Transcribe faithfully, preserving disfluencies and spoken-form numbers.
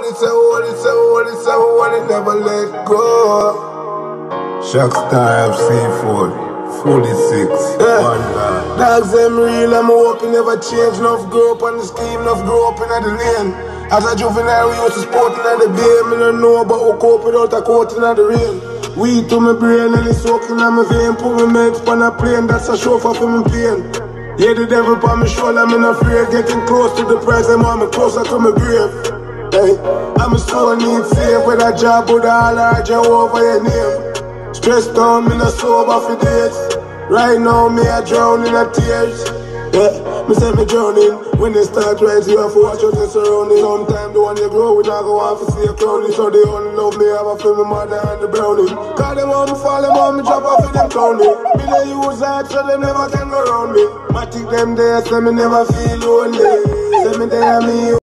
hold it, say hold it, say hold it, say hold it, never let go. Shockstar F C four, forty-six, yeah. One God. Dogs them real, I'm hoping never change. Enough grow up on the scheme, enough grow up in the lane. As a juvenile, we used to sport in the game. I don't know about who cope without a coat in the rain. Weed to my brain and it's soaking on my vein. Put my mates on a plane, that's a chauffeur for my pain. Yeah, the devil on my shoulder, I'm not afraid. Getting close to the prize, I'm on me closer to my grave. Hey, I'm a soul need save with a job, with all our job over your name. Stressed down, me not sober for days. Right now, me a drown in a tears. Yeah, me say me drowning. When they start rising, you have to watch out your surroundings. Sometimes the one you grow with, I go on to see a crowning. So they only love me, have a feel my mother and the brownie. Cause them want me fall, them want me drop off with them clowning. Me they use that so they never can go around me. Matic them there, so me never feel lonely. Say me there, me